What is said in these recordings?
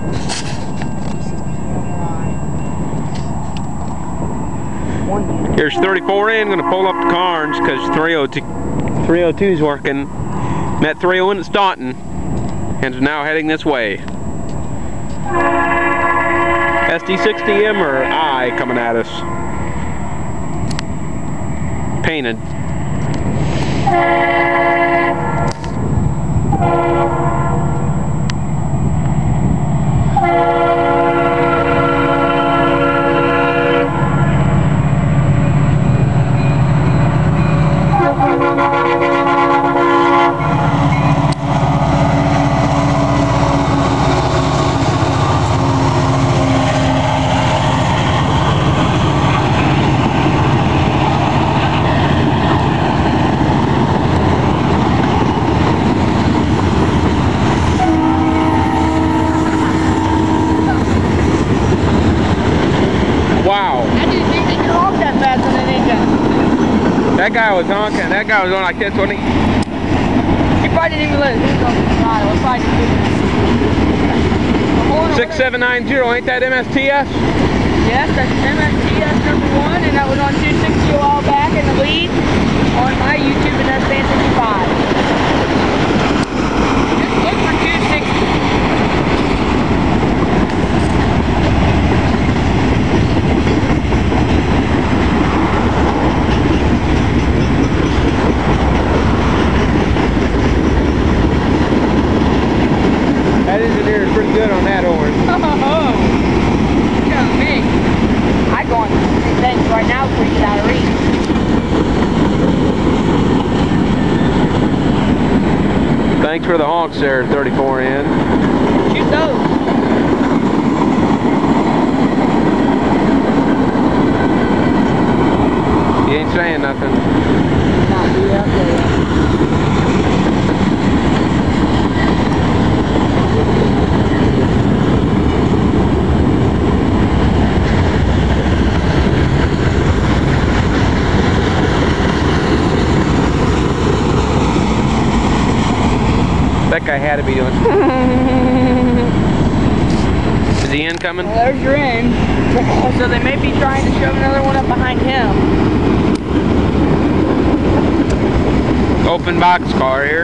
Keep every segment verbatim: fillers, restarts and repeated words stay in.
Here's thirty-four in, gonna pull up the Carnes because three oh two is working. Met three oh in at Staunton and is now heading this way. S D sixty M or I coming at us. Painted. Wow. I didn't think they could honk that fast on an engine. That guy was honking. That guy was on like this, wasn't he? He probably didn't even let his hands off the throttle. It probably just six seven nine zero, ain't that M S T S? Yes, that's M S T S number one, and that was on two sixty a while back in the lead on my YouTube, and that's band sixty-five. Just look for two sixty. That engineer is pretty good on that horn. Oh, you know me. I go on three things right now before you get out of reach. Thanks for the honks there, thirty-four in. Shoot those. He ain't saying nothing. Not be up there. That guy had to be doing. Is he incoming? Well, there's your end. So they may be trying to shove another one up behind him. Open box car here.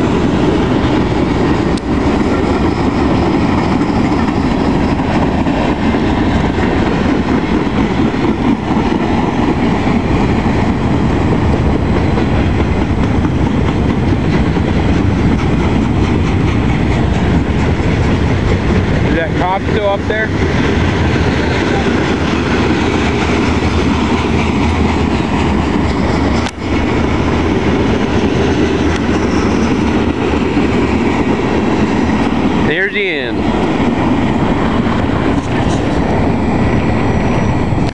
Is that cop still up there? There's the end.